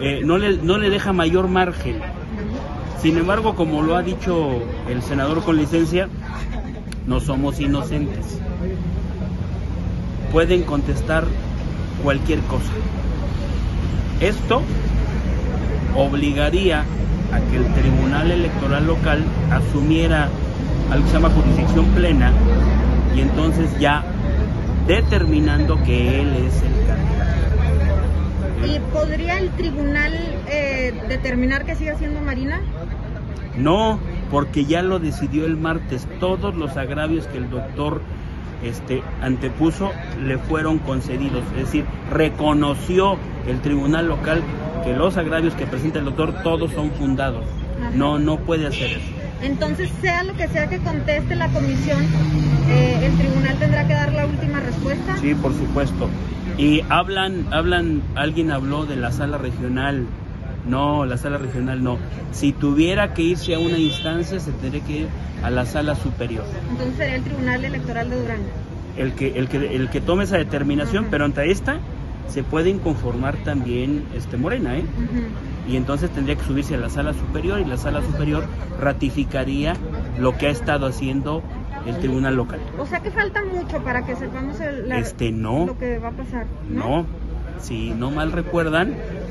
no le deja mayor margen. Sin embargo, como lo ha dicho el senador con licencia, no somos inocentes. Pueden contestar cualquier cosa. Esto obligaría a que el Tribunal Electoral local asumiera algo que se llama jurisdicción plena y entonces ya determinando que él es el candidato. ¿Y podría el tribunal determinar que siga siendo Marina? No, porque ya lo decidió el martes. Todos los agravios que el doctor antepuso le fueron concedidos. Es decir, reconoció el tribunal local que los agravios que presenta el doctor todos son fundados. Ajá. No puede hacer eso. Entonces, sea lo que sea que conteste la comisión, ¿el tribunal tendrá que dar la última respuesta? Sí, por supuesto. Y alguien habló de la sala regional. No, la sala regional no. Si tuviera que irse a una instancia, se tendría que ir a la sala superior. Entonces sería el Tribunal Electoral de Durango. El que tome esa determinación, pero ante esta se puede inconformar también Morena, y entonces tendría que subirse a la sala superior y la sala superior ratificaría lo que ha estado haciendo el tribunal local. O sea que falta mucho para que sepamos no, lo que va a pasar. No, si no mal recuerdan,